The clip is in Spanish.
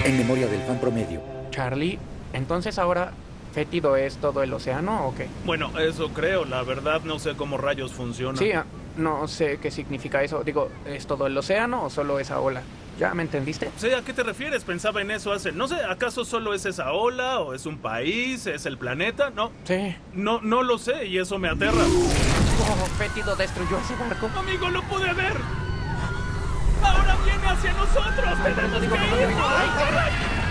En memoria del fan promedio. Charlie, entonces ahora fétido es todo el océano o qué? Bueno, eso creo. La verdad no sé cómo rayos funciona. Sí, no sé qué significa eso. Digo, ¿es todo el océano o solo esa ola? ¿Ya me entendiste? Sé a qué te refieres. Pensaba en eso hace... No sé, ¿acaso solo es esa ola? ¿O es un país? ¿Es el planeta? No. Sí. No lo sé y eso me aterra. Oh, fétido destruyó ese barco. Amigo, lo pude ver. Ahora viene hacia nosotros. ¡Tenemos que ir! ¡Corre!